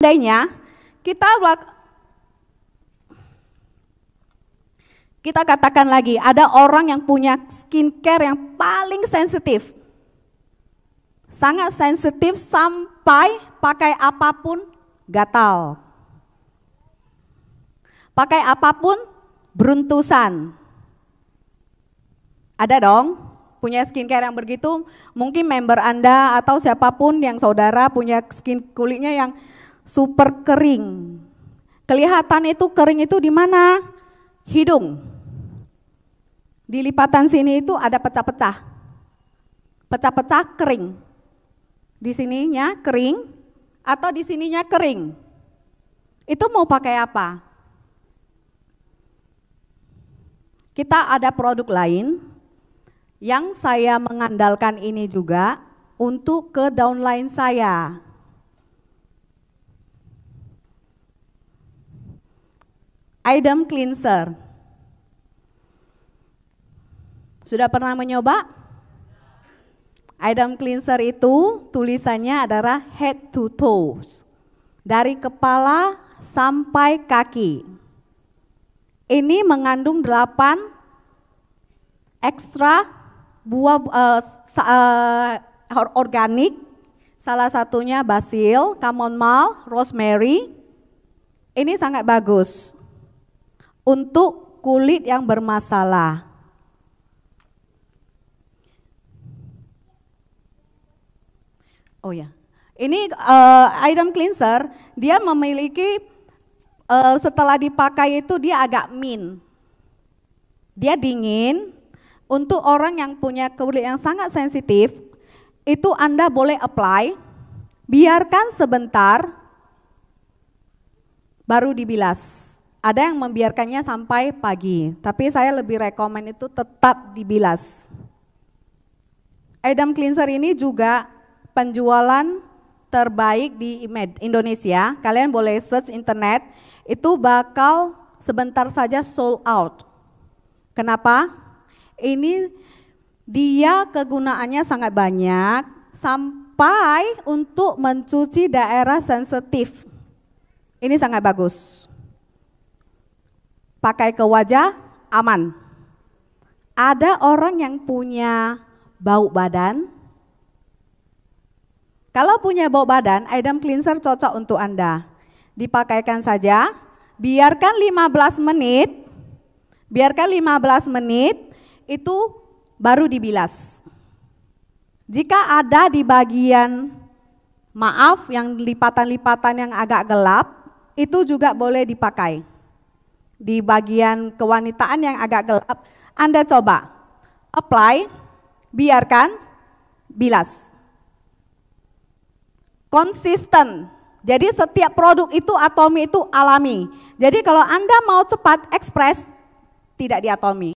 Seandainya kita katakan lagi, ada orang yang punya skincare yang paling sensitif. Sangat sensitif sampai pakai apapun gatal. Pakai apapun beruntusan. Ada dong punya skincare yang begitu. Mungkin member Anda atau siapapun yang saudara punya kulitnya yang super kering. Kelihatan itu kering itu di mana? Hidung. Di lipatan sini itu ada pecah-pecah. Pecah-pecah kering. Di sininya kering atau di sininya kering. Itu mau pakai apa? Kita ada produk lain yang saya mengandalkan ini juga untuk ke downline saya. Idem Cleanser. Sudah pernah mencoba? Idem Cleanser itu tulisannya adalah head to toes. Dari kepala sampai kaki. Ini mengandung 8 ekstra buah organik. Salah satunya basil, chamomile, rosemary. Ini sangat bagus untuk kulit yang bermasalah. Oh ya, ini Idem Cleanser, dia memiliki setelah dipakai itu dia agak mint. Dia dingin. Untuk orang yang punya kulit yang sangat sensitif, itu Anda boleh apply, biarkan sebentar, baru dibilas. Ada yang membiarkannya sampai pagi, tapi saya lebih rekomen itu tetap dibilas. Idem Cleanser ini juga penjualan terbaik di Indonesia. Kalian boleh search internet, itu bakal sebentar saja sold out. Kenapa? Ini dia kegunaannya sangat banyak, sampai untuk mencuci daerah sensitif. Ini sangat bagus. Pakai ke wajah, aman. Ada orang yang punya bau badan. Kalau punya bau badan, Idem Cleanser cocok untuk Anda. Dipakaikan saja, biarkan 15 menit, itu baru dibilas. Jika ada di bagian, maaf, yang lipatan-lipatan yang agak gelap, itu juga boleh dipakai. Di bagian kewanitaan yang agak gelap, Anda coba apply, biarkan, bilas. Konsisten. Jadi setiap produk itu Atomy itu alami. Jadi kalau Anda mau cepat ekspres, tidak di Atomy.